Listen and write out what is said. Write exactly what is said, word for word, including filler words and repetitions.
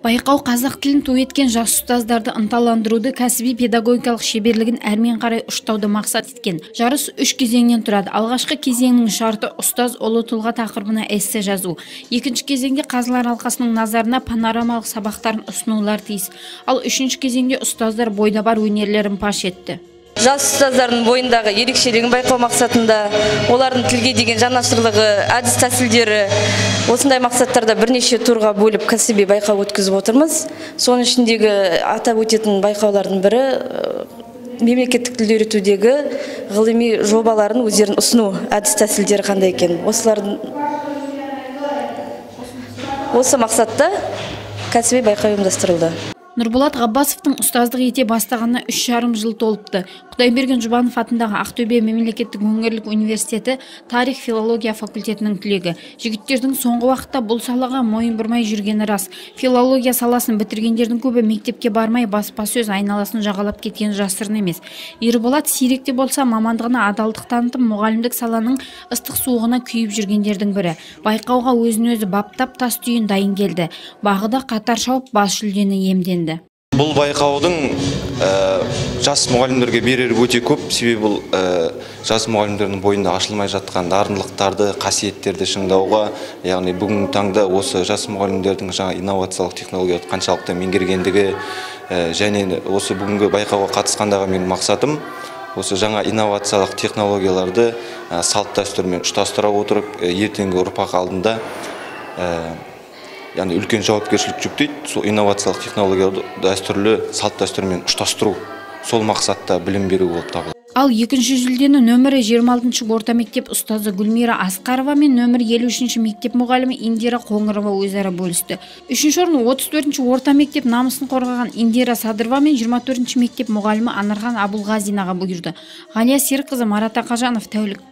Байқау қазақ тілін ту еткен жас ұстаздарды ынталандыруды, кәсіби педагогикалық шеберлігін әрмен қарай ұштауды мақсат еткен. Жарыс үш кезеңнен тұрады. Алғашқы кезеңнің шарты ұстаз ұлы тұлға тақырыбына эссе жазу. Екінші кезеңде қазылар алқасының назарына панорамалық сабақтарын ұсынулар тиіс. Ал үшінші кезеңде ұстаздар бойда бар өнерлерін паш етті. Жас ұстаздардың бойындағы ерекшелігін байқау мақсатында, олардың тілге деген жанашырлығы, әдіс тәсілдері, осындай мақсаттарда бірнеше турға бөліп кәсіби байқау өткізіп отырмыз. Соның ішіндегі атап өтетін байқаулардың бірі мемлекеттік тілді үйретудегі ғылыми жобаларын өздерін ұсыну әдіс тәсілдері қандай екен. Осылардың осы мақсатта кәсіби байқау ұйымдастырылды. Нұрболат Ғаббасовтың ұстаздық ете бастағанына үш жарым жыл толыпты. Құдайберген Жұбанов атындағы Ақтөбе мемлекеттік өңірлік университеті тарих филология факультетінің түлегі. Жігіттердің соңғы уақытта бұл салаға мойын бұрмай жүргені рас. Филология саласын бітіргендердің көбі мектепке бармай баспасөз айналасын жағалап кеткен жасырын емес. Ерболат сиректе болса мамандығына адалдық танытып, мұғалімдік саланың ыстық суығына күйіп жүргендердің бірі. Байқауға өзін-өзі баптап тас түйін дайын келді. Бағыда қатар шауып бас жүлдені иемденді. Бұл байқаудың ә, жас мұғалімдерге берері өте көп, себебі бұл ә, жас мұғалімдердің бойында ашылмай жатқан дарындылықтарды, қасиеттерді шыңдауға, яғни бүгінгі таңда осы жас мұғалімдердің жаңа инновациялық технологияларды қаншалықты меңгергендігі ә, және осы бүгінгі байқауға қатысқандағы менің мақсатым осы жаңа инновациялық технологияларды ә, салт дәстүрмен ұштастыра отырып, ә, ертеңгі ұрпақ алдында ә, яғни үлкен жауапкершілік жүктейді. Сол инновациялық технологияларды дәстүрлі салт дәстүрмен ұштастыру, сол мақсатта білім беру болып табылады. Ал екінші жүлдені нөмірі жиырма алтыншы орта мектеп ұстазы Гүлмира Асқарова мен нөмірі елу үшінші мектеп мұғалімі Индира Қоңырова өзара бөлісті. Үшінші орын отыз төртінші орта мектеп намысын қорғаған Индира Садырова мен жиырма төртінші мектеп мұғалімі Анархан Абулғазинаға бұйырды. Ғалия Серікқызы, Марат Ақажанов, Тәулік.